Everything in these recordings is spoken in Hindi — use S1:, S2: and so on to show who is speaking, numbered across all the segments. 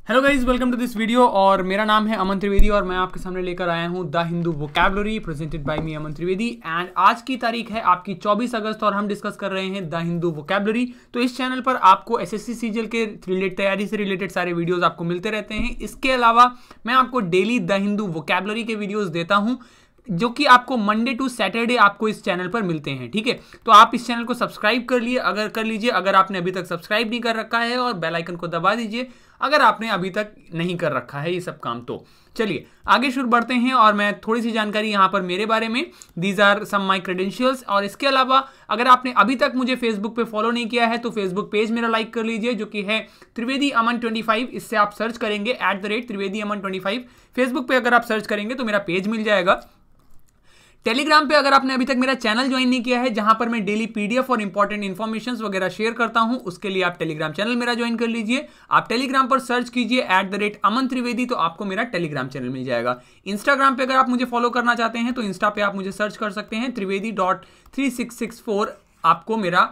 S1: Hello guys, welcome to this video. और मेरा नाम है अमन त्रिवेदी और मैं आपके सामने लेकर आया हूं the Hindu vocabulary presented by me Aman Trivedi. And आज की तारीख है आपकी 24 अगस्त और हम डिस्कस कर रहे हैं द हिंदू वोकैबुलरी। तो इस चैनल पर आपको एसएससी सीजीएल के तैयारी से रिलेटेड सारे वीडियोस आपको मिलते रहते हैं। इसके अलावा मैं आपको डेली द हिंदू वोकैबुलरी के वीडियोस देता हूं जो कि आपको मंडे टू सैटरडे आपको इस चैनल पर मिलते हैं। ठीक है, तो आप इस चैनल को सब्सक्राइब कर लीजिए अगर आपने अभी तक सब्सक्राइब नहीं कर रखा है, और बेल आइकन को दबा दीजिए अगर आपने अभी तक नहीं कर रखा है ये सब काम। तो चलिए आगे शुरू बढ़ते हैं और मैं थोड़ी सी जानकारी यहाँ पर मेरे बारे में, these are some my credentials. और इसके अलावा अगर आपने अभी तक मुझे फेसबुक पे फॉलो नहीं किया है तो फेसबुक पेज मेरा लाइक कर लीजिए जो कि है त्रिवेदी अमन 25। इससे आप सर्च करेंगे @त्रिवेदी अमन 25। फेसबुक पे अगर आप सर्च करेंगे तो मेरा पेज मिल जाएगा। टेलीग्राम पे अगर आपने अभी तक मेरा चैनल ज्वाइन नहीं किया है जहां पर मैं डेली पीडीएफ और इंपॉर्टेंट इन्फॉर्मेशंस वगैरह शेयर करता हूं, उसके लिए आप टेलीग्राम चैनल मेरा ज्वाइन कर लीजिए। आप टेलीग्राम पर सर्च कीजिए @अमन त्रिवेदी, तो आपको मेरा टेलीग्राम चैनल मिल जाएगा। इंस्टाग्राम पे अगर आप मुझे फॉलो करना चाहते हैं तो इंस्टा पे आप मुझे सर्च कर सकते हैं त्रिवेदी.3664, आपको मेरा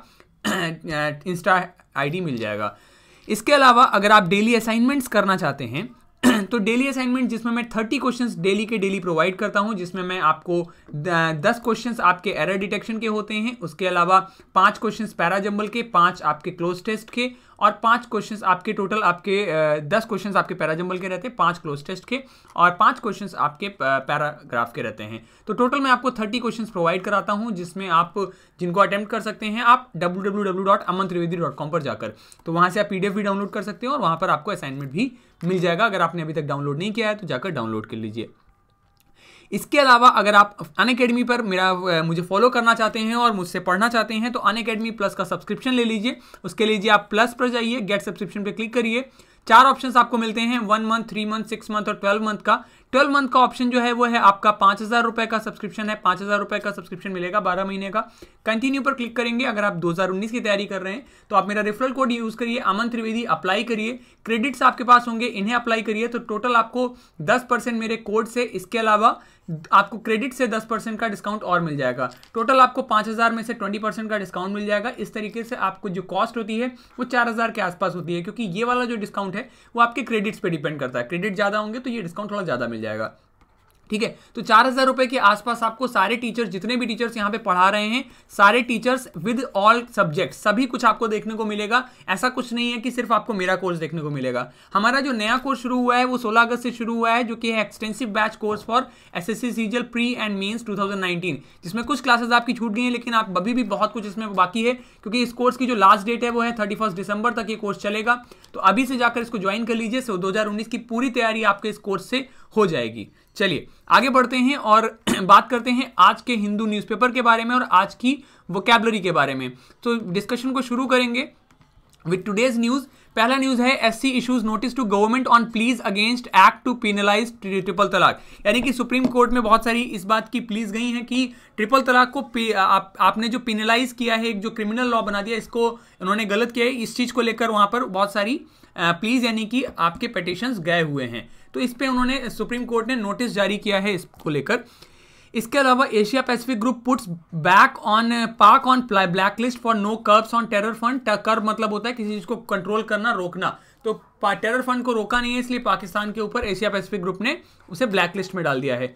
S1: इंस्टा आईडी मिल जाएगा। इसके अलावा अगर आप डेली असाइनमेंट्स करना चाहते हैं तो डेली असाइनमेंट जिसमें मैं 30 क्वेश्चंस डेली के डेली प्रोवाइड करता हूं, जिसमें मैं आपको 10 क्वेश्चंस आपके एरर डिटेक्शन के होते हैं। उसके अलावा 5 क्वेश्चंस पैराजंबल के, 5 आपके क्लोज टेस्ट के और 5 क्वेश्चंस आपके टोटल आपके 10 क्वेश्चंस आपके पैराजंबल के रहते हैं, 5 क्लोज टेस्ट के और 5 क्वेश्चंस आपके पैराग्राफ के रहते हैं। तो टोटल मैं आपको 30 क्वेश्चंस प्रोवाइड कराता हूं जिसमें आप जिनको अटेम्प्ट कर सकते हैं आप www.amantrivedi.com पर जाकर, तो वहां से आप पीडीएफ भी डाउनलोड कर सकते हो और वहां पर आपको असाइनमेंट भी मिल जाएगा। अगर आपने अभी तक डाउनलोड नहीं किया है तो जाकर डाउनलोड कर लीजिए। इसके अलावा अगर आप अनअकैडमी पर मुझे फॉलो करना चाहते हैं और मुझसे पढ़ना चाहते हैं तो अनअकैडमी प्लस का सब्सक्रिप्शन ले लीजिए। उसके लिए आप प्लस पर जाइए, गेट सब्सक्रिप्शन पे क्लिक करिए। 4 ऑप्शंस आपको मिलते हैं, 1 मंथ, 3 मंथ, 6 मंथ और 12 मंथ का। 12 मंथ का ऑप्शन जो है वो है आपका 5,000 रुपए का सब्सक्रिप्शन है। 5,000 रुपए का सब्सक्रिप्शन मिलेगा 12 महीने का। कंटिन्यू पर क्लिक करेंगे। अगर आप 2019 की तैयारी कर रहे हैं तो आप मेरा रेफरल कोड यूज करिए अमन त्रिवेदी, अप्लाई करिए। क्रेडिट्स आपके पास होंगे, इन्हें अप्लाई करिए तो टोटल आपको 10% मेरे कोड से, इसके अलावा आपको क्रेडिट से 10% का डिस्काउंट और मिल जाएगा। टोटल आपको 5,000 में से 20% का डिस्काउंट मिल जाएगा। इस तरीके से आपको जो कॉस्ट होती है वो 4,000 के आसपास होती है, क्योंकि ये वाला जो डिस्काउंट है वो आपके क्रेडिट्स पे डिपेंड करता है। क्रेडिट ज्यादा होंगे तो ये डिस्काउंट थोड़ा ज्यादा मिल जाएगा। ठीक है, तो 4,000 रुपए के आसपास आपको सारे टीचर्स, जितने भी टीचर्स यहाँ पे पढ़ा रहे हैं, सारे टीचर्स विद ऑल सब्जेक्ट्स, सभी कुछ आपको देखने को मिलेगा। ऐसा कुछ नहीं है कि सिर्फ आपको मेरा कोर्स देखने को मिलेगा। हमारा जो नया कोर्स शुरू हुआ है वो 16 अगस्त से शुरू हुआ है, जो कि है extensive batch course for SSC CGL pre and mains 2019, जिसमें कुछ क्लासेस आपकी छूट गई हैं, लेकिन आप अभी भी बहुत कुछ इसमें बाकी है, क्योंकि इस कोर्स की जो लास्ट डेट है वो है 31 दिसंबर तक ये कोर्स चलेगा। तो अभी से जाकर इसको ज्वाइन कर लीजिए। 2019 की पूरी तैयारी आपके इस कोर्स से हो जाएगी। चलिए आगे बढ़ते हैं और बात करते हैं आज के हिंदू न्यूज़पेपर के बारे में और आज की वोकैबुलरी के बारे में। तो डिस्कशन को शुरू करेंगे विद टुडेज न्यूज। पहला न्यूज है SC issues notice to government on please against act to penalise triple talaq. यानी कि सुप्रीम कोर्ट में बहुत सारी इस बात की प्लीज गई हैं कि ट्रिपल तलाक को आपने जो पेनलाइज किया है, एक जो क्रिमिनल लॉ बना दिया, इसको उन्होंने गलत किया है। इस चीज को लेकर वहां पर बहुत सारी प्लीज यानी कि आपके पिटिशंस गए हुए हैं, तो इस पे उन्होंने सुप्रीम कोर्ट ने नोटिस जारी किया है इसको लेकर। इसके अलावा Asia Pacific group puts back on Pak on black list for no curbs on terror fund. Curb मतलब होता है किसी चीज को कंट्रोल करना, रोकना। तो टेरर फंड को रोका नहीं है, इसलिए पाकिस्तान के ऊपर एशिया पैसिफिक ग्रुप ने उसे ब्लैक लिस्ट में डाल दिया है।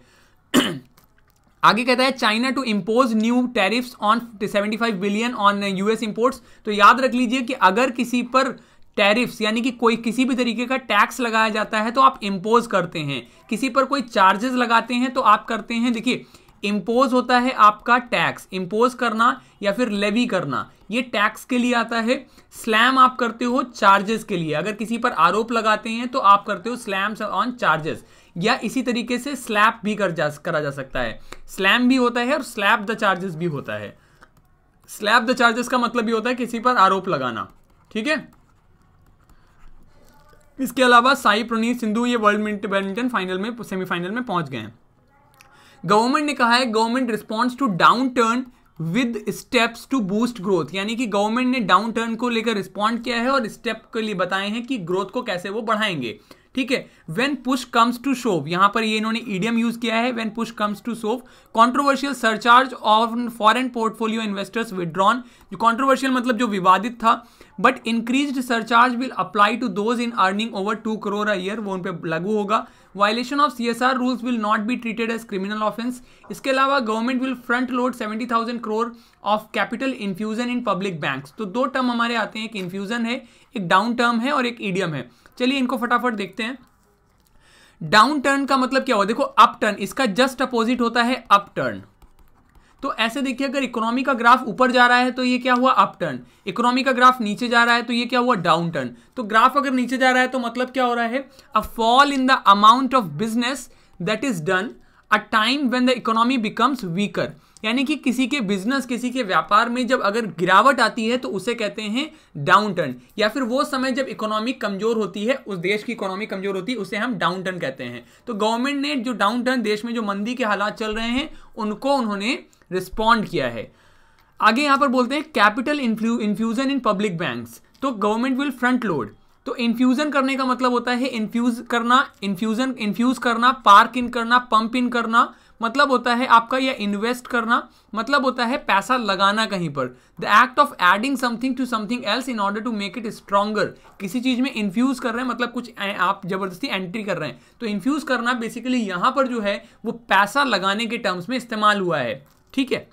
S1: आगे कहता है China to impose new tariffs on 75 billion on US imports. तो याद रख लीजिए कि अगर किसी पर टैरिफ्स यानी कि कोई किसी भी तरीके का टैक्स लगाया जाता है तो आप इंपोज करते हैं। किसी पर कोई चार्जेस लगाते हैं तो आप करते हैं, देखिए इंपोज होता है आपका टैक्स, इंपोज करना या फिर लेवी करना, ये टैक्स के लिए आता है। स्लैम आप करते हो चार्जेस के लिए। अगर किसी पर आरोप लगाते हैं तो आप करते हो स्लैम्स ऑन चार्जेस, या इसी तरीके से स्लैप भी करा जा सकता है। स्लैम भी होता है और स्लैप द चार्जेस भी होता है। स्लैप द चार्जेस का मतलब भी होता है किसी पर आरोप लगाना। ठीक है, इसके अलावा साई प्रणीत सिंधु ये वर्ल्ड बैडमिंटन फाइनल में, सेमीफाइनल में पहुंच गए हैं। गवर्नमेंट ने कहा है government response to downturn with steps to boost growth. यानी कि गवर्नमेंट ने डाउन टर्न को लेकर रिस्पॉन्ड किया है और स्टेप के लिए बताए हैं कि ग्रोथ को कैसे वो बढ़ाएंगे। ठीक है, when push comes to shove, यहां पर ये इन्होंने ईडियम यूज किया है, when push comes to shove. Controversial surcharge on foreign portfolio investors withdrawn. जो कंट्रोवर्शियल मतलब जो विवादित था, but increased surcharge will apply to those in earning over 2 crore a year, वो उन पे लागू होगा। Violation of CSR rules will not be treated as criminal offence. इसके अलावा government will front load 70,000 crore of capital infusion in public banks. तो दो टर्म हमारे आते हैं, एक इन्फ्यूजन है, एक डाउन टर्म है और एक ईडियम है। चलिए इनको फटाफट देखते हैं। डाउन टर्न का मतलब क्या हुआ, देखो अप टर्न, इसका जस्ट अपोजिट होता है अप टर्न। तो ऐसे देखिए, अगर इकोनॉमी का ग्राफ ऊपर जा रहा है तो ये क्या हुआ, अप टर्न। इकोनॉमी का ग्राफ नीचे जा रहा है तो ये क्या हुआ, डाउन टर्न। तो ग्राफ अगर नीचे जा रहा है तो मतलब क्या हो रहा है, a fall in the amount of business that is done a time when the economy becomes weaker. यानी कि किसी के बिजनेस, किसी के व्यापार में जब अगर गिरावट आती है तो उसे कहते हैं डाउन टर्न, या फिर वो समय जब इकोनॉमी कमजोर होती है, उस देश की इकोनॉमी कमजोर होती है, उसे हम डाउन टर्न कहते हैं। तो गवर्नमेंट ने जो डाउन टर्न, देश में जो मंदी के हालात चल रहे हैं उनको उन्होंने रिस्पॉन्ड किया है। आगे यहां पर बोलते हैं capital infusion in public banks. तो गवर्नमेंट विल फ्रंट लोड। तो इन्फ्यूजन करने का मतलब होता है इन्फ्यूज करना, इन्फ्यूज करना, पार्क इन करना, पंप इन करना, मतलब होता है आपका, या इन्वेस्ट करना मतलब होता है पैसा लगाना कहीं पर। The act of adding something to something else in order to make it stronger. किसी चीज में इन्फ्यूज कर रहे हैं मतलब कुछ आप जबरदस्ती एंट्री कर रहे हैं। तो इन्फ्यूज करना बेसिकली यहां पर जो है वो पैसा लगाने के टर्म्स में इस्तेमाल हुआ है, ठीक है।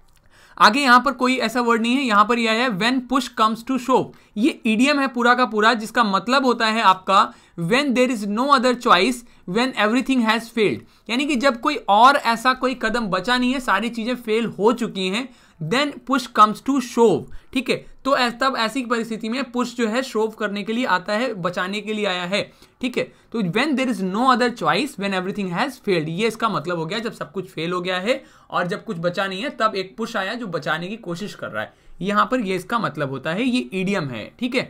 S1: आगे यहां पर कोई ऐसा वर्ड नहीं है, यहां पर यह है when push comes to shove. ये ईडियम है पूरा का पूरा, जिसका मतलब होता है आपका when there is no other choice when everything has failed. यानी कि जब कोई और ऐसा कोई कदम बचा नहीं है, सारी चीजें फेल हो चुकी हैं, then push comes to shove, ठीक है। तो तब ऐसी परिस्थिति में पुश जो है शोव करने के लिए आता है, बचाने के लिए आया है, ठीक है। तो when there is no other choice when everything has failed, ये इसका मतलब हो गया जब सब कुछ फेल हो गया है और जब कुछ बचा नहीं है तब एक पुश आया जो बचाने की कोशिश कर रहा है। यहां पर ये इसका मतलब होता है, ये ईडियम है, ठीक है।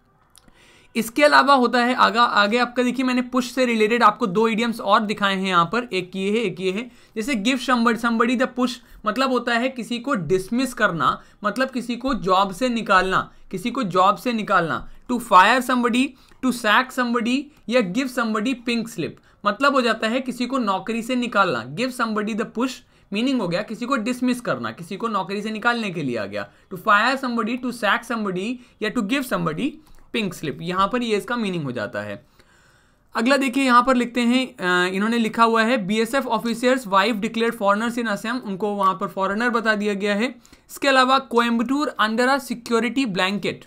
S1: इसके अलावा होता है आगे आपका, देखिए मैंने पुश से रिलेटेड आपको दो इडियम्स और दिखाए हैं यहां पर, एक ये है एक ये है। जैसे गिव समबडी द पुश, मतलब होता है किसी को डिसमिस करना, मतलब किसी को जॉब से निकालना, किसी को जॉब से निकालना। To fire somebody, to sack somebody, या गिव समबडी पिंक स्लिप, मतलब हो जाता है किसी को नौकरी से निकालना। Give somebody the push meaning हो गया किसी को डिसमिस करना, किसी को नौकरी से निकालने के लिए आ गया। To fire somebody, to sack somebody, या to give somebody pink slip, यहां पर ये इसका मीनिंग हो जाता है। अगला देखिए यहां पर लिखते हैं, इन्होंने लिखा हुआ है BSF officers wife declared foreigners in Assam, उनको वहां पर फॉरेनर बता दिया गया है। इसके अलावा Coimbatore under a security blanket,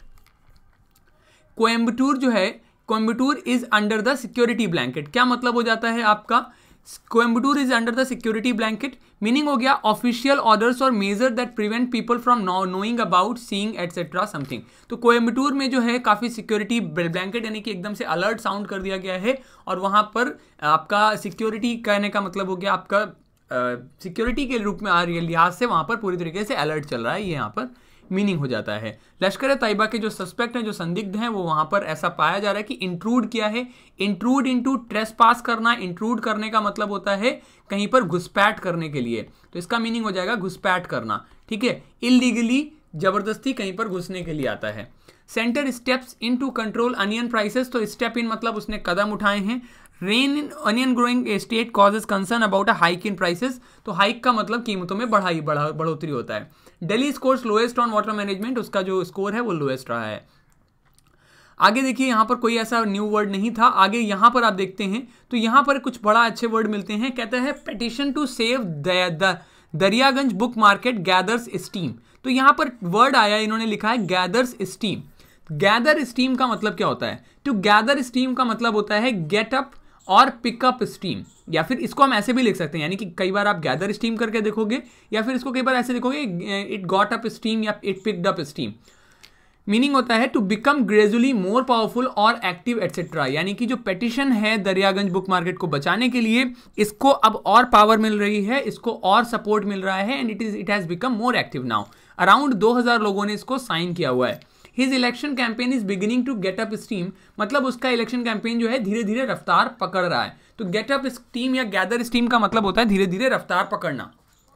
S1: Coimbatore जो है, Coimbatore is under the security blanket, क्या मतलब हो जाता है आपका, Coimbatore is under the security blanket, meaning हो गया ऑफिशियल ऑर्डर्स और measure that prevent people from knowing about, seeing etcetera something. तो कोयम्बटूर में जो है काफी सिक्योरिटी ब्लैंकेट, यानी कि एकदम से अलर्ट साउंड कर दिया गया है, और वहां पर आपका सिक्योरिटी कहने का मतलब हो गया आपका सिक्योरिटी के रूप में लिहाज से वहां पर पूरी तरीके से अलर्ट चल रहा है, ये यहाँ पर मीनिंग हो जाता है। लश्कर तैयबा के जो सस्पेक्ट हैं, जो संदिग्ध हैं, वो वहां पर ऐसा पाया जा रहा है कि इंट्रूड किया है। इंट्रूड इनटू ट्रेसपास करना, इंट्रूड करने का मतलब होता है कहीं पर घुसपैठ करने के लिए, तो इसका मीनिंग हो जाएगा घुसपैठ करना, ठीक है। इलीगली, जबरदस्ती कहीं पर घुसने के लिए आता है। Centre steps in to control onion prices, तो स्टेप इन मतलब उसने कदम उठाए हैं। Rain in onion growing state causes concern about a hike in prices, तो हाइक का मतलब कीमतों में बढ़ोतरी होता है। Delhi scores lowest on water management, उसका जो स्कोर है वो लोएस्ट रहा है। आगे देखिए यहां पर कोई ऐसा न्यू वर्ड नहीं था। आगे यहां पर आप देखते हैं तो यहां पर कुछ बड़ा अच्छे वर्ड मिलते हैं। कहता है petition to save Daryaganj book market gathers steam, तो यहां पर वर्ड आया, इन्होंने लिखा है गैदर्स स्टीम। गैदर स्टीम का मतलब क्या होता है, टू गैदर स्टीम का मतलब होता है गेट अप और पिकअप स्टीम, या फिर इसको हम ऐसे भी लिख सकते हैं, यानी कि कई बार आप गैदर स्टीम करके देखोगे, या फिर इसको कई बार ऐसे देखोगे इट गॉट अप स्टीम या it picked up steam. Meaning होता है to become gradually more powerful और एक्टिव एटसेट्रा, यानी कि जो पेटिशन है दरियागंज बुक मार्केट को बचाने के लिए, इसको अब और पावर मिल रही है, इसको और सपोर्ट मिल रहा है, and it has become more active now. Around 2000 लोगों ने इसको साइन किया हुआ है। His election campaign is beginning to get up steam, मतलब उसका इलेक्शन कैंपेन जो है धीरे धीरे रफ्तार पकड़ रहा है। तो गेट अप स्टीम या गैदर स्टीम का मतलब होता है धीरे धीरे रफ्तार पकड़ना।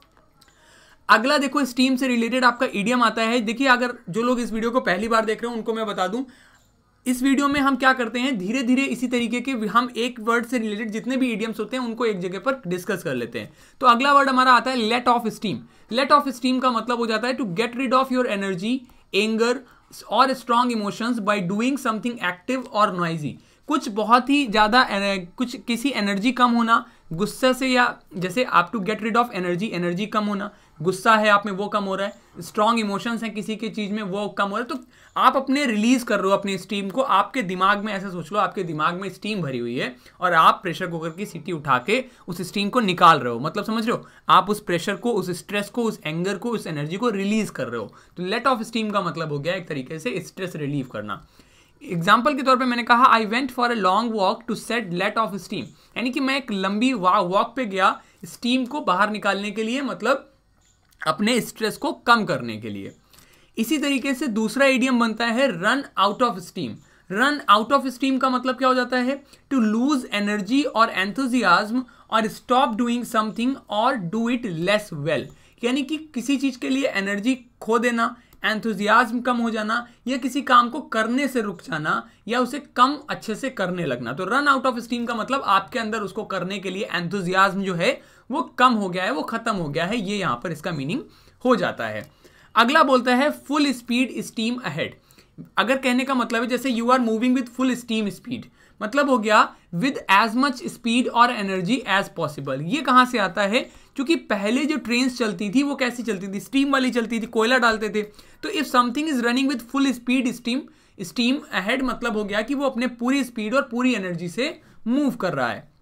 S1: अगला देखो स्टीम से रिलेटेड आपका इडियम आता है। देखिए अगर जो लोग इस वीडियो को पहली बार देख रहे हो उनको मैं बता दूं, इस वीडियो में हम क्या करते हैं, धीरे धीरे इसी तरीके के हम एक वर्ड से रिलेटेड जितने भी इडियम्स होते हैं उनको एक जगह पर डिस्कस कर लेते हैं। तो अगला वर्ड हमारा आता है let off steam. Let off steam का मतलब हो जाता है to get rid of your energy, anger, और strong emotions by doing something active और नॉइजी। कुछ बहुत ही ज़्यादा कुछ किसी एनर्जी कम होना गुस्से से, या जैसे आप to get rid of energy, energy कम होना, गुस्सा है आप में वो कम हो रहा है, स्ट्रॉन्ग इमोशंस हैं किसी के चीज़ में वो कम हो रहा है, तो आप अपने रिलीज कर रहे हो अपनी स्टीम को। आपके दिमाग में, ऐसा सोच लो आपके दिमाग में स्टीम भरी हुई है और आप प्रेशर कुकर की सीटी उठा के उस स्टीम को निकाल रहे हो, मतलब समझ रहे हो, आप उस प्रेशर को, उस स्ट्रेस को, उस एंगर को, उस एनर्जी को रिलीज कर रहे हो। तो लेट ऑफ स्टीम का मतलब हो गया एक तरीके से स्ट्रेस रिलीव करना। एग्जाम्पल के तौर पे मैंने कहा I went for a long walk to set let off steam, यानी कि मैं एक लंबी वॉक पे गया स्टीम को बाहर निकालने के लिए, मतलब अपने स्ट्रेस को कम करने के लिए। इसी तरीके से दूसरा इडियम बनता है run out of steam. Run out of steam का मतलब क्या हो जाता है? टू लूज एनर्जी और एंथुजियाज्म और स्टॉप डूइंग समथिंग और डू इट लेस वेल, यानी कि किसी चीज के लिए एनर्जी खो देना, एंथुजियाज्म कम हो जाना, या किसी काम को करने से रुक जाना, या उसे कम अच्छे से करने लगना। तो रन आउट ऑफ स्टीम का मतलब आपके अंदर उसको करने के लिए एंथुजियाज्म जो है वो कम हो गया है, वो खत्म हो गया है, ये यहां पर इसका मीनिंग हो जाता है। अगला बोलता है फुल स्पीड स्टीम अहेड। अगर कहने का मतलब है जैसे you are moving with full steam speed, मतलब हो गया विद एज मच स्पीड और एनर्जी एज पॉसिबल। ये कहां से आता है? क्योंकि पहले जो ट्रेन चलती थी वो कैसी चलती थी? स्टीम वाली चलती थी, कोयला डालते थे। तो if something is running with full speed steam ahead, मतलब हो गया कि वो अपने पूरी स्पीड और पूरी एनर्जी से मूव कर रहा है।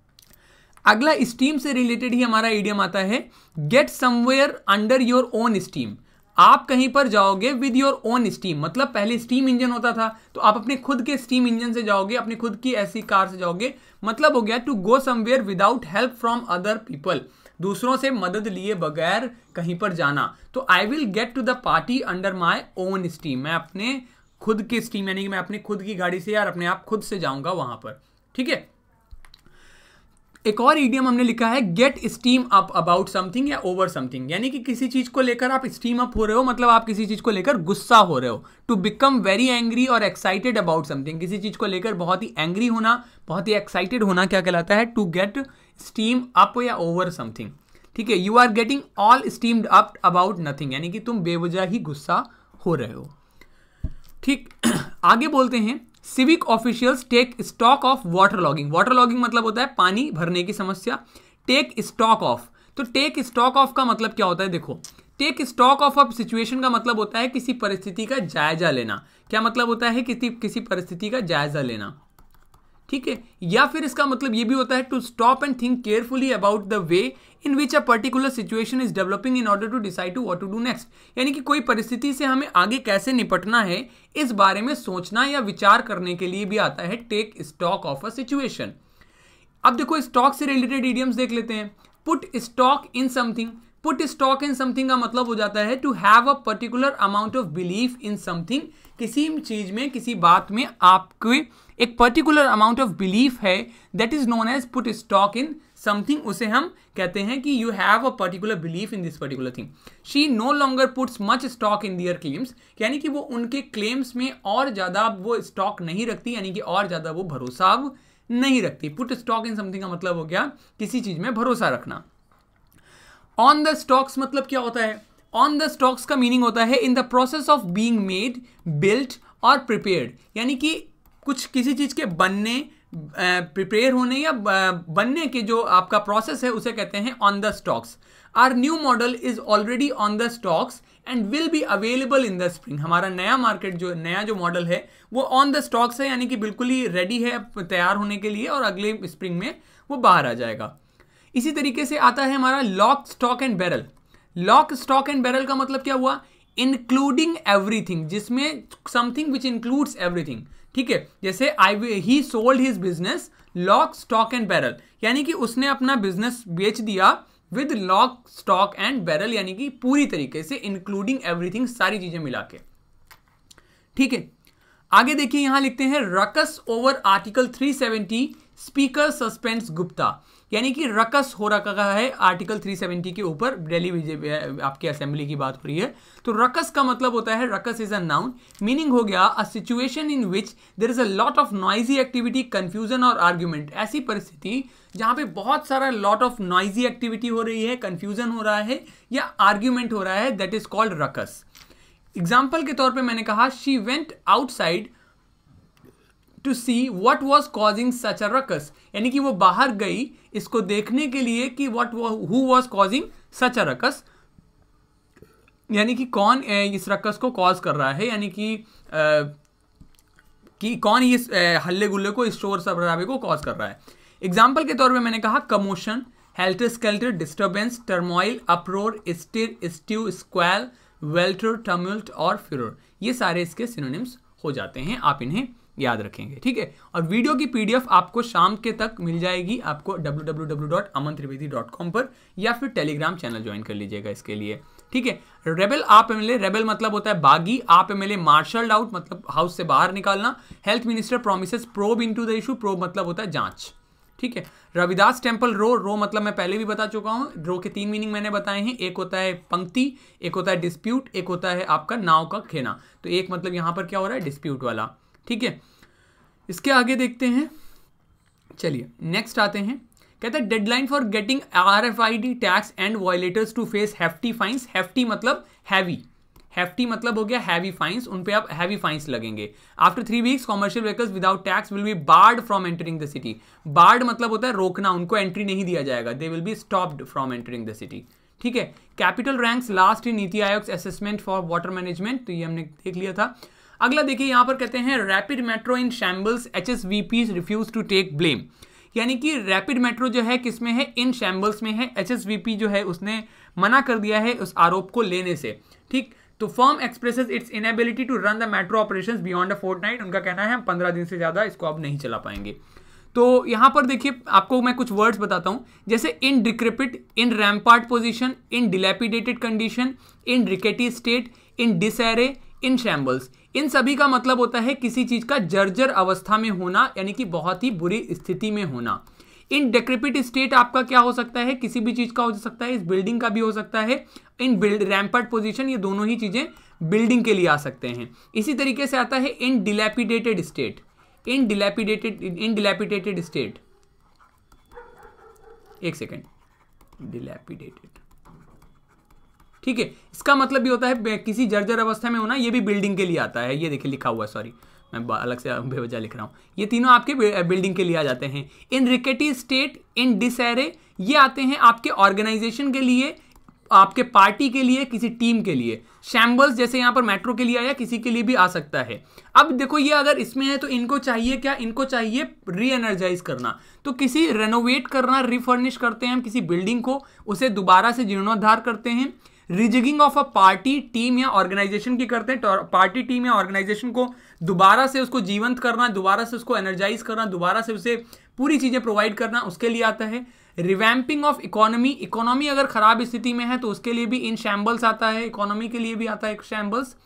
S1: अगला स्टीम से रिलेटेड ही हमारा इडियम आता है get somewhere under your own steam. आप कहीं पर जाओगे विद योर ओन स्टीम, मतलब पहले स्टीम इंजन होता था तो आप अपने खुद के स्टीम इंजन से जाओगे, अपनी खुद की ऐसी कार से जाओगे, मतलब हो गया to go somewhere without help from other people, दूसरों से मदद लिए बगैर कहीं पर जाना। तो I will get to the party under my own steam, मैं अपने खुद के स्टीम यानी कि मैं अपनी खुद की गाड़ी से यार अपने आप खुद से जाऊंगा वहां पर। ठीक है, एक और इडियम हमने लिखा है get steam up about something या ओवर समथिंग, यानी कि किसी चीज को लेकर आप स्टीम अप हो रहे हो, मतलब आप किसी चीज को लेकर गुस्सा हो रहे हो। टू बिकम वेरी एंग्री और एक्साइटेड अबाउट समथिंग, किसी चीज को लेकर बहुत ही एंग्री होना, बहुत ही एक्साइटेड होना क्या कहलाता है? टू गेट स्टीम अप या ओवर समथिंग। ठीक है, you are getting all steamed up about nothing, यानी कि तुम बेवजह ही गुस्सा हो रहे हो। ठीक, आगे बोलते हैं civic officials take stock of water logging. Water logging मतलब होता है पानी भरने की समस्या। टेक स्टॉक ऑफ, तो टेक स्टॉक ऑफ का मतलब क्या होता है? देखो, take stock of a situation का मतलब होता है किसी परिस्थिति का जायजा लेना। क्या मतलब होता है? किसी परिस्थिति का जायजा लेना। ठीक है, या फिर इसका मतलब ये भी होता है to stop and think carefully about the way in which a particular situation is developing in order to decide to what to do next, यानी कि कोई परिस्थिति से हमें आगे कैसे निपटना है इस बारे में सोचना या विचार करने के लिए भी आता है take stock of a situation. अब देखो स्टॉक से रिलेटेड इडियम्स देख लेते हैं। Put stock in something, put stock in something का मतलब हो जाता है to have a particular amount of belief in something, किसी चीज में, किसी बात में आपके एक पर्टिकुलर अमाउंट ऑफ बिलीफ है, that is known as put stock in something. उसे हम कहते हैं कि you have a particular belief in this particular thing. She no longer puts much stock in their claims, यानी कि वो उनके क्लेम्स में और ज्यादा वो स्टॉक नहीं रखती, यानी कि और ज्यादा वो भरोसा नहीं रखती। पुट स्टॉक इन समथिंग का मतलब हो गया किसी चीज में भरोसा रखना। ऑन द स्टॉक्स मतलब क्या होता है? ऑन द स्टॉक्स का मीनिंग होता है in the process of being made, built और प्रिपेयर्ड, यानी कि कुछ किसी चीज के बनने, प्रिपेयर होने या बनने के जो आपका प्रोसेस है उसे कहते हैं on the stocks. Our new model is already on the stocks and will be available in the spring. हमारा नया मार्केट जो नया जो मॉडल है वो ऑन द स्टॉक्स है, यानी कि बिल्कुल ही रेडी है तैयार होने के लिए और अगले स्प्रिंग में वो बाहर आ जाएगा। इसी तरीके से आता है हमारा lock stock and barrel. Lock stock and barrel का मतलब क्या हुआ? इंक्लूडिंग एवरीथिंग, जिसमें समथिंग विच इंक्लूड्स एवरीथिंग। ठीक है, जैसे he sold his business lock stock and barrel, यानी कि उसने अपना बिजनेस बेच दिया with lock stock and barrel, यानी कि पूरी तरीके से इंक्लूडिंग एवरीथिंग, सारी चीजें मिला के। ठीक है, आगे देखिए यहां लिखते हैं ruckus over article 370 speaker suspends Gupta, यानी कि रकस हो रखा है आर्टिकल 370 के ऊपर, दिल्ली आपकी असेंबली की बात हो रही है। तो रकस का मतलब होता है, ruckus is a noun, meaning हो गया a situation in which there is a lot of noisy activity, confusion और आर्ग्यूमेंट। ऐसी परिस्थिति जहां पे बहुत सारा लॉट ऑफ नॉइजी एक्टिविटी हो रही है, कंफ्यूजन हो रहा है या आर्ग्यूमेंट हो रहा है, that is called ruckus. Example के तौर पे मैंने कहा she went outside to see what was causing such a ruckus, यानी कि वो बाहर गई इसको देखने के लिए कि who was causing such a ruckus, यानी कि कौन इस रकस को कॉज कर रहा है, यानी कि कौन इस हल्ले गुल्ले को, इस शोर शराबे को कॉज कर रहा है। एग्जाम्पल के तौर पे मैंने कहा commotion, helter skelter, disturbance, turmoil, uproar, stir, stew, squall, welter, tumult और फिरोर, ये सारे इसके सिनोनिम्स हो जाते हैं, आप इन्हें याद रखेंगे, ठीक है। और वीडियो की पीडीएफ आपको शाम के तक मिल जाएगी आपको www.amantrivedi.com पर, या फिर टेलीग्राम चैनल ज्वाइन कर लीजिएगा इसके लिए, ठीक है। रेबल आप एमएलए, रेबल मतलब होता है बागी, आप एमएलए मार्शल्ड आउट मतलब हाउस से बाहर निकालना। Health minister promises probe into the issue, probe मतलब होता है जांच, ठीक है। रविदास टेम्पल रो मतलब मैं पहले भी बता चुका हूं, रो के 3 मीनिंग मैंने बताए हैं, एक होता है पंक्ति, एक होता है डिस्प्यूट, एक होता है आपका नाव का खेना। तो एक मतलब यहां पर क्या हो रहा है, डिस्प्यूट वाला, ठीक है। इसके आगे देखते हैं, चलिए नेक्स्ट आते हैं। कहता है deadline for getting RFID tags and violators to face hefty fines. Hefty मतलब हैवी, हेफ्टी मतलब हो गया हैवी फाइन्स, उन पे आप हैवी फाइन्स लगेंगे। After 3 weeks commercial vehicles without tags will be barred from entering the city. Barred मतलब होता है रोकना, उनको एंट्री नहीं दिया जाएगा, they will be stopped from entering the city, ठीक है। Capital ranks last in NITI Aayog assessment for water management, तो ये हमने देख लिया था। अगला देखिए यहां पर कहते हैं rapid metro in shambles, HSVPs refuse to take blame, यानी कि रैपिड मेट्रो जो है किसमें है, इन शैम्बल्स में है। HSVP जो है उसने मना कर दिया है उस आरोप को लेने से, ठीक। तो firm expresses its inability to run the metro operations beyond a fortnight, उनका कहना है हम 15 दिन से ज्यादा इसको अब नहीं चला पाएंगे। तो यहां पर देखिए आपको मैं कुछ वर्ड्स बताता हूं, जैसे in decrepit, in rampart position, in dilapidated condition, in rickety state, in disarray, in shambles. इन सभी का मतलब होता है किसी चीज का जर्जर अवस्था में होना, यानी कि बहुत ही बुरी स्थिति में होना। इन डेक्रेपिट स्टेट आपका क्या हो सकता है, किसी भी चीज का हो सकता है, इस बिल्डिंग का भी हो सकता है। इन रैम्पार्ट पोजीशन, ये दोनों ही चीजें बिल्डिंग के लिए आ सकते हैं। इसी तरीके से आता है in dilapidated state, in dilapidated state, एक सेकेंड, डिलैपिडेटेड, ठीक है। इसका मतलब भी होता है किसी जर्जर अवस्था में होना, ये भी बिल्डिंग के लिए आता है। ये देखिए लिखा हुआ है, सॉरी मैं अलग से बेवजह लिख रहा हूं, ये तीनों आपके बिल्डिंग के लिए आ जाते हैं। इन रिकेटी स्टेट, इन डिसएरे, ये आते हैं आपके ऑर्गेनाइजेशन के लिए, आपके पार्टी के लिए, किसी टीम के लिए। शैम्बल्स जैसे यहां पर मेट्रो के लिए आया, किसी के लिए भी आ सकता है। अब देखो ये अगर इसमें है तो इनको चाहिए क्या, इनको चाहिए री एनर्जाइज करना, तो किसी रेनोवेट करना, रिफर्निश करते हैं हम किसी बिल्डिंग को, उसे दोबारा से जीर्णोद्धार करते हैं। Rejigging of a party, team या ऑर्गेनाइजेशन की करते हैं, पार्टी, टीम या ऑर्गेनाइजेशन को दोबारा से उसको जीवंत करना, दोबारा से उसको एनर्जाइज करना, दोबारा से उसे पूरी चीजें प्रोवाइड करना, उसके लिए आता है। रिवैम्पिंग ऑफ इकोनॉमी, इकोनॉमी अगर खराब स्थिति में है तो उसके लिए भी इन शैम्बल्स आता है, इकोनॉमी के लिए भी आता है शैम्बल्स,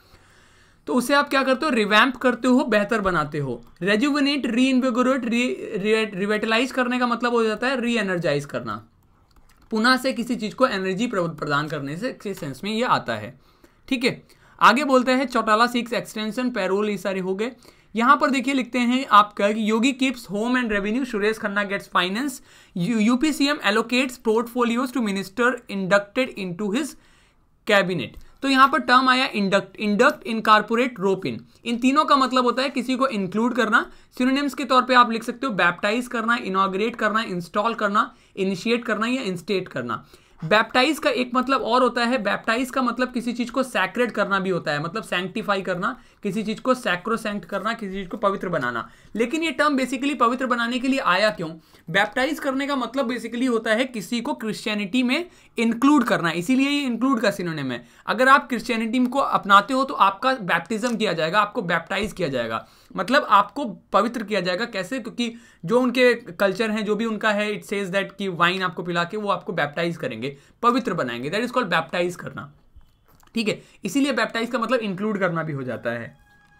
S1: तो उसे आप क्या करते हो, रिवैम्प करते हो, बेहतर बनाते हो। रेजुविनेट, री इन्विगोरेट, रिवेटलाइज करने का मतलब हो जाता है री एनर्जाइज करना, पुनः से किसी चीज को एनर्जी प्रदान करने से सेंस में ये आता है, ठीक है। आगे बोलते हैं चौटाला सीक्स एक्सटेंशन, पैरोल, ये सारे हो गए। यहां पर देखिए लिखते हैं आपका Yogi keeps home and revenue, Suresh Khanna gets finance, UP CM allocates portfolios to minister inducted into his cabinet. तो यहां पर टर्म आया induct, induct, incorporate, rope in तीनों का मतलब होता है किसी को इंक्लूड करना। सिनोनिम्स के तौर पे आप लिख सकते हो बैप्टाइज करना, इनॉग्रेट करना, इंस्टॉल करना, इनिशिएट करना या इंस्टेट करना। बैप्टाइज का एक मतलब और होता है, बैप्टाइज का मतलब किसी चीज को सैक्रेड करना भी होता है, मतलब सैंक्टिफाई करना, किसी चीज को सैक्रोसैंक्ट करना, किसी चीज को पवित्र बनाना। लेकिन ये टर्म बेसिकली पवित्र बनाने के लिए आया क्यों, बैप्टाइज करने का मतलब बेसिकली होता है किसी को क्रिश्चियनिटी में इंक्लूड करना, इसीलिए ये इंक्लूड का सिनोनिम है। अगर आप क्रिश्चियनिटी को अपनाते हो तो आपका बैप्टिज्म किया जाएगा, आपको बैप्टाइज किया जाएगा, मतलब आपको पवित्र किया जाएगा। कैसे, क्योंकि जो उनके कल्चर हैं, जो भी उनका है, इट सेज दैट कि वाइन आपको पिला के वो आपको बैप्टाइज करेंगे, पवित्र बनाएंगे, दैट इज कॉल्ड बैप्टाइज करना, ठीक है। इसीलिए बैप्टाइज का मतलब इंक्लूड करना भी हो जाता है।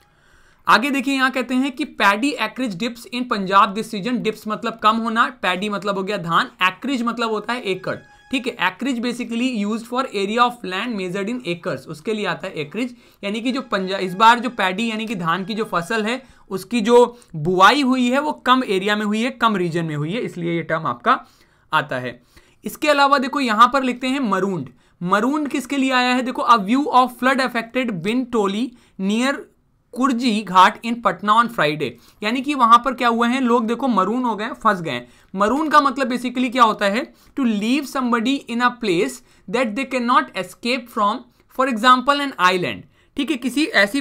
S1: आगे देखिए यहां कहते हैं कि paddy acreage dips in Punjab this season, dips मतलब कम होना, पैडी मतलब हो गया धान, एक्रिज मतलब होता है एकड़, ठीक है। Acreage basically used for area of land measured in acres, उसके लिए आता है एक्रिज, यानी कि जो पंजाब इस बार जो पैडी यानी कि धान की जो फसल है उसकी जो बुआई हुई है वो कम एरिया में हुई है, कम रीजन में हुई है, इसलिए ये टर्म आपका आता है। इसके अलावा देखो यहां पर लिखते हैं मरूंड, मरून किसके लिए आया है? देखो, a view of flood affected Bintoli near Kurji Ghat in Patna on Friday. यानी कि वहां पर क्या हुए हैं लोग, देखो मरून हो गए, फंस गए। मरून का मतलब बेसिकली क्या होता है? To leave somebody in a place that they can not escape from, for example an island. ठीक है, किसी ऐसी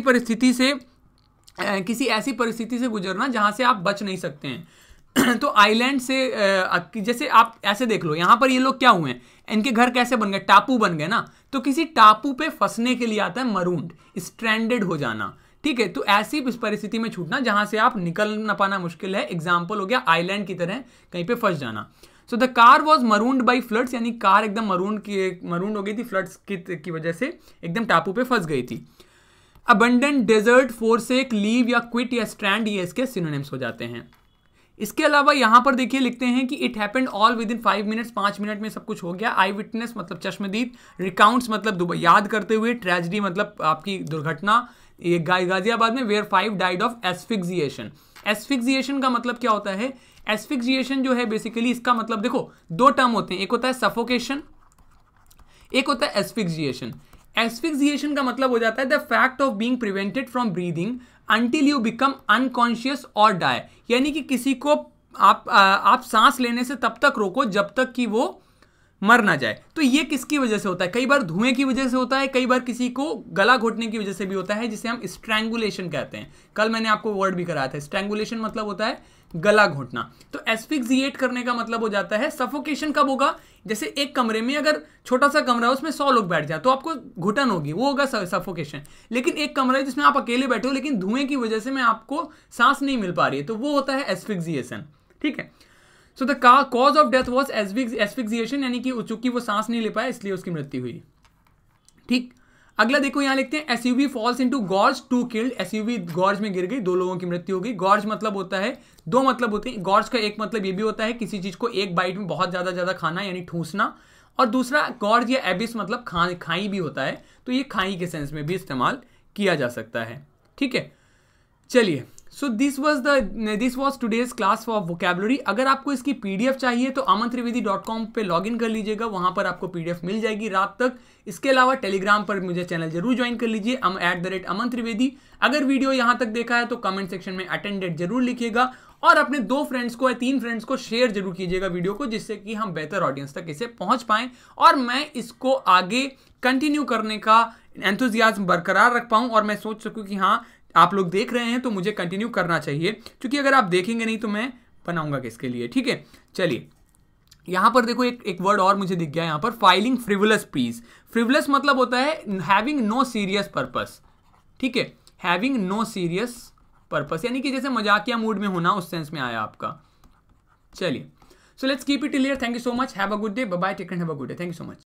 S1: परिस्थिति से गुजरना जहां से आप बच नहीं सकते हैं। तो आइलैंड से जैसे आप ऐसे देख लो, यहां पर ये लोग क्या हुए हैं, इनके घर कैसे बन गए? टापू बन गए ना। तो किसी टापू पे फंसने के लिए आता है मरून्ड, स्ट्रैंडेड हो जाना। ठीक है, तो ऐसी इस परिस्थिति में छूटना जहां से आप निकल ना पाना मुश्किल है। एग्जाम्पल हो गया आइलैंड की तरह कहीं पे फंस जाना। So the car was marooned by floods, यानी कार एकदम मरून हो गई थी फ्लड्स की वजह से, एकदम टापू पे फंस गई थी। अबंडेंट डेजर्ट, फोरसेक, लीव या क्विट या स्ट्रैंड, ये इसके सिनोनिम्स हो जाते हैं। इसके अलावा यहां पर देखिए लिखते हैं कि it happened all within 5 minutes, 5 minute में सब कुछ हो गया। आई विटनेस मतलब चश्मदीद, रिकाउंट्स मतलब याद करते हुए, ट्रेजेडी मतलब आपकी दुर्घटना, ये गाजियाबाद में, where 5 died of asphyxiation. Asphyxiation का मतलब क्या होता है? एस्फिक्सिएशन जो है बेसिकली इसका मतलब देखो 2 टर्म होते हैं, एक होता है सफोकेशन, एक होता है एस्फिक्सिएशन। एस्फिक्सिएशन का मतलब हो जाता है the fact of being prevented from breathing until you become unconscious और डाई। यानी कि किसी को आप सांस लेने से तब तक रोको जब तक कि वो मर ना जाए। तो ये किसकी वजह से होता है? कई बार धुएं की वजह से होता है, कई बार किसी को गला घोटने की वजह से भी होता है, जिसे हम स्ट्रैंगुलेशन कहते हैं। कल मैंने आपको वर्ड भी कराया था, स्ट्रैंगुलेशन मतलब होता है गला घोटना। तो एस्फिक्सिएट करने का मतलब हो जाता है सफोकेशन। कब होगा? जैसे एक कमरे में अगर छोटा सा कमरा है उसमें 100 लोग बैठ जाए तो आपको घुटन होगी, वो होगा सफोकेशन। लेकिन एक कमरा है जिसमें आप अकेले बैठे हो लेकिन धुएं की वजह से में आपको सांस नहीं मिल पा रही है, तो वो होता है एस्फिक्सिएशन। ठीक है, so the cause of death was asphyxiation, यानी कि चूंकि वो सांस नहीं ले पाया इसलिए उसकी मृत्यु हुई। ठीक, अगला देखो यहां लिखते हैं SUV falls into gorge, 2 killed. SUV gorge में गिर गई, 2 लोगों की मृत्यु हो गई। गॉर्ज मतलब होता है, 2 मतलब होते हैं गॉर्ज का। एक मतलब ये भी होता है किसी चीज को एक बाइट में बहुत ज्यादा खाना, यानी ठूसना। और दूसरा गॉर्ज या एबिस मतलब खाई भी होता है, तो ये खाई के सेंस में भी इस्तेमाल किया जा सकता है। ठीक है, चलिए, so this was today's class for vocabulary. अगर आपको इसकी पीडीएफ चाहिए तो amantrivedi.com पे लॉगिन कर लीजिएगा, वहां पर आपको पीडीएफ मिल जाएगी रात तक। इसके अलावा टेलीग्राम पर मुझे चैनल जरूर ज्वाइन कर लीजिए, @aman_trivedi। अगर वीडियो यहां तक देखा है तो कमेंट सेक्शन में अटेंडेड जरूर लिखिएगा और अपने 2 फ्रेंड्स को या 3 फ्रेंड्स को शेयर जरूर कीजिएगा वीडियो को, जिससे कि हम बेहतर ऑडियंस तक इसे पहुंच पाएं और मैं इसको आगे कंटिन्यू करने का एंथुजियाज्म बरकरार रख पाऊं और मैं सोच सकूं कि हाँ आप लोग देख रहे हैं तो मुझे कंटिन्यू करना चाहिए, क्योंकि अगर आप देखेंगे नहीं तो मैं बनाऊंगा किसके लिए। ठीक है, चलिए यहां पर देखो एक वर्ड और मुझे दिख गया यहां पर, फाइलिंग फ्रिवलस प्लीज। फ्रिवलस मतलब होता है हैविंग नो सीरियस पर्पस। ठीक है, हैविंग नो सीरियस पर्पस यानी कि जैसे मजाकिया मूड में होना, उस सेंस में आया आपका। चलिए, so let's keep it till here. Thank you so much, have a good day, bye bye, take care, have a good day, thank you so much.